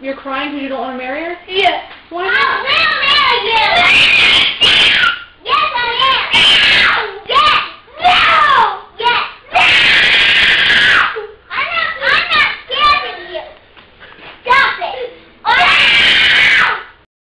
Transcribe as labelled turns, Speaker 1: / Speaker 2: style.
Speaker 1: You're crying because you don't want to marry her?
Speaker 2: Yeah.
Speaker 1: Why not?
Speaker 2: I don't want to marry you!